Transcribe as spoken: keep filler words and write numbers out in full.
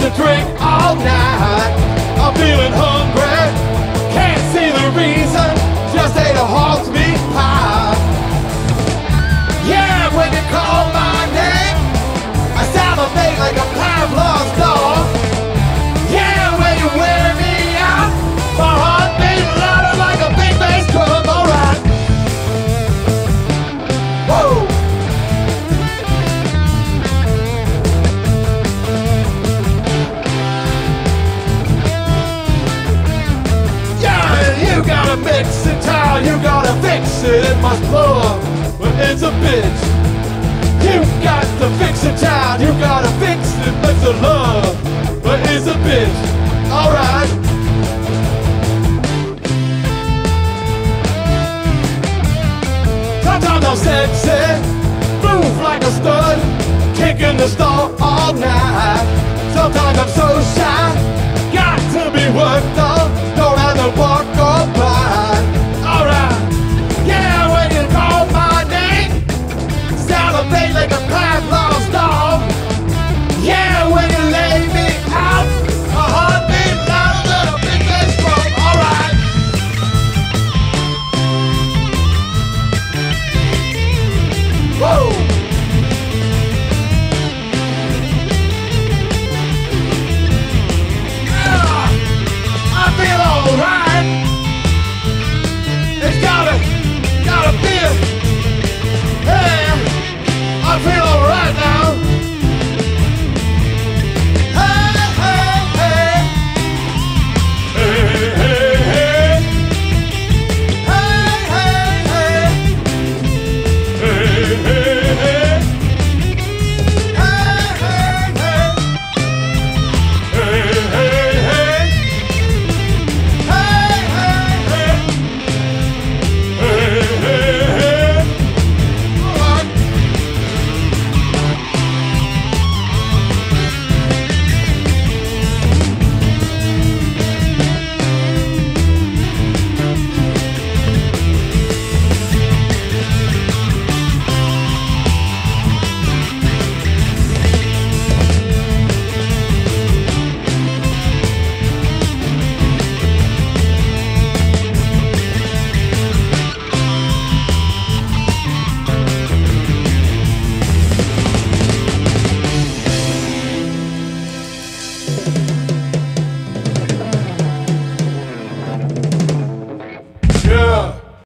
to drink all night. I'm feeling hungry, can't see the reason. Just ate a horse meat pie. Yeah, when you call my name, I salivate like a Pavlov's dog. Yeah, when you wear me out, my heart beats louder like a big bass drum. Alright. Woo! You gotta mix it, child, you gotta fix it. It must blow up, but it's a bitch. You got to fix it, child, you gotta fix it. Mix